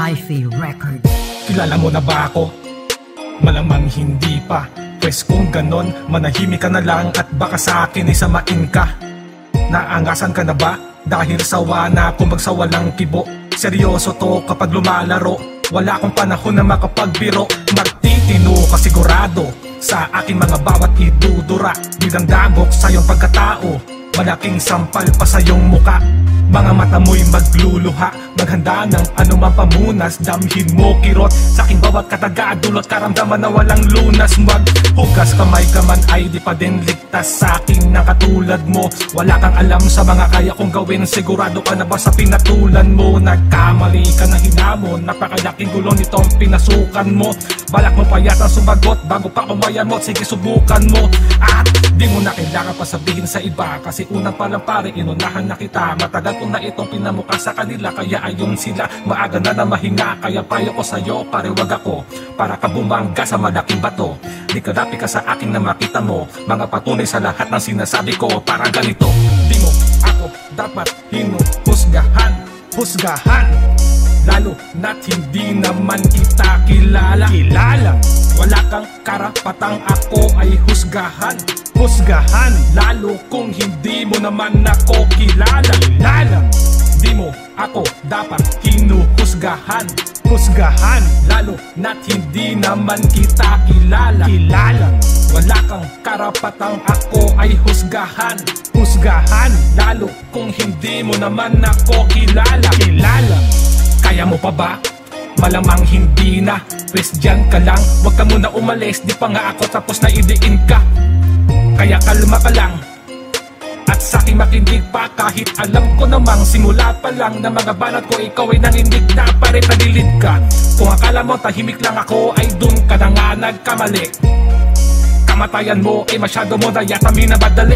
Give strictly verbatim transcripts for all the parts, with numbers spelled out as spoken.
Hi-Fi Record. Kilala mo na ba ako? Malamang hindi pa. Pwes kung ganon, manahimik ka na lang at baka sa akin ay samain ka. Naangasan ka na ba? Dahil sawa na ako magsawalang kibo. Seryoso to kapag lumalaro. Wala akong panahon na makapagbiro. Magtitino ka sigurado sa aking mga bawat idudura. Bilang dagok sa iyong pagkatao, malaking sampal pa sa iyong muka. Mga mata mo'y magluluha, maghanda ng anumang pamunas. Damhin mo kirot sa aking bawat kataga, dulot karamdaman na walang lunas. Maghugas kamay ka man ay di pa din ligtas sa aking na katulad mo. Wala kang alam sa mga kaya kong gawin. Sigurado ka na ba sa pinatulan mo? Nagkamali ka na hinamon, napakalaking gulo nitong pinasukan mo. Balak mo pa yata sumagot bago pa umayamot, sige subukan mo. At di mo na kailangan pa sabihin sa iba, kasi unang palang pare inunahan na kita. Matagal ko na itong pinamukha sa kanila, kaya ayon sila maaga na na mahinga. Kaya payo ko sa'yo pare wag ako, para ka bumangga sa malaking bato. Di kadapi ka sa aking na makita mo, mga patunay sa lahat ng sinasabi ko. Para ganito, di mo ako dapat hinuhusgahan, husgahan, lalo na't hindi naman kita kilala. Kilala, wala kang karapatang ako ay husgahan, husgahan, lalo kung hindi mo naman ako kilala. Kilala, di mo ako dapat hinuhusgahan, husgahan, lalo na't hindi naman kita kilala. Kilala, wala kang karapatang ako ay husgahan, husgahan, lalo kung hindi mo naman ako kilala. Kilala, kaya mo pa ba? Malamang hindi na. Pwes dyan ka lang, wag ka muna umalis. Di pa nga ako tapos na idiin ka. Kaya kalma ka lang at sa'king makinig pa. Kahit alam ko namang simula pa lang na mga banat ko ikaw ay nanginig na. Pare palilid ka. Kung akala mo tahimik lang ako, ay dun ka na nga nagkamali. Kamatayan mo ay masyado mo na yata minabadali.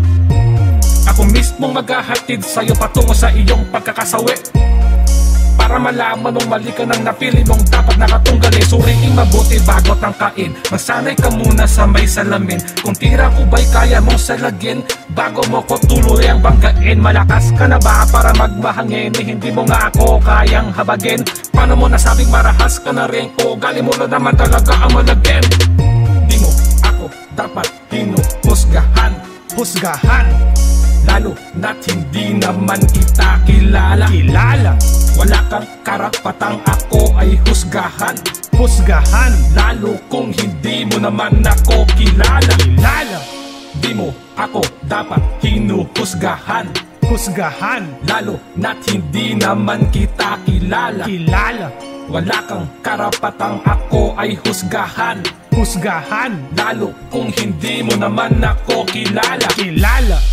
Ako mismong maghahatid sa'yo patungo sa iyong pagkakasawi, para malaman mong mali ka nang napili mong dapat nakatunggali. Suriing mabuti bago tangkain, magsanay ka muna sa may salamin. Kung tira ko ba'y kaya mong salagin bago mo ko tuloy ang banggain. Malakas ka na ba para magmahangin? Eh, hindi mo nga ako kayang habagin. Paano mo nasabing marahas ka na rin? O gali mo na naman talaga ang malagin. Di mo ako dapat hinuhusgahan, husgahan, lalo na't hindi naman kita kilala. Kilala, wala kang karapatang ako ay husgahan, husgahan, lalo kung hindi mo naman ako kilala. Kilala, di mo ako dapat hinuhusgahan, husgahan, lalo na't hindi naman kita kilala. Kilala, wala kang karapatang ako ay husgahan, husgahan, lalo kung hindi mo naman ako kilala. Kilala.